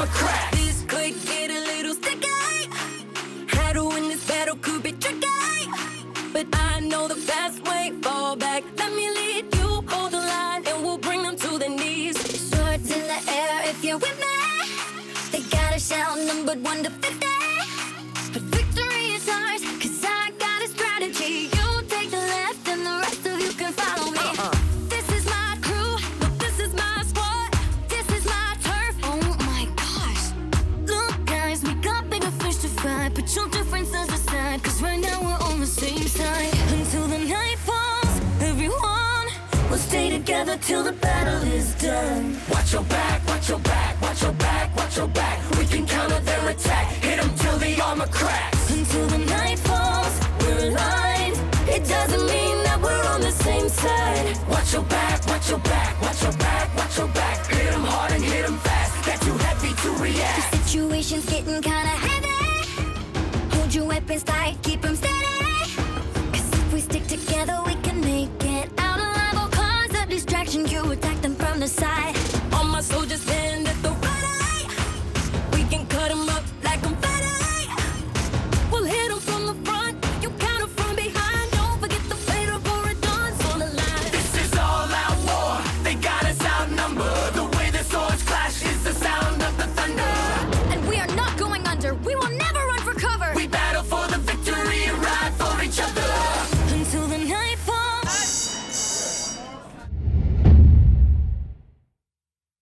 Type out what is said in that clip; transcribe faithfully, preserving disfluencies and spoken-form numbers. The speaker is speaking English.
armor cracks. This could get a little sticky. How to win this battle could be tricky, but I know the best way. Fall back, let me lead you. Hold the line and we'll bring them to their knees. Swords in the air if you're with me. They gotta shout numbered one to fifty. But victory is ours, cause I got a strategy. You take the left and the rest of you can follow me. Uh-uh. This is my crew, this is my squad, this is my turf. Oh my gosh. Look guys, we got bigger fish to fry. Put your differences aside, cause right now we're on the same side. Until the night falls, everyone will stay together till the battle is done. Watch your back, watch your back, watch your back, watch your back. We can counter their attack, hit them till the armor cracks. Until the night falls, we're aligned. It doesn't mean that we're on the same side. Watch your back, watch your back, watch your back, watch your back. Hit them hard and hit them fast, they're too heavy to react. The situation's getting kinda heavy. Hold your weapons tight, keep them steady. Cause if we stick together, we can make it out alive. Or cause a distraction, you attack them from the side.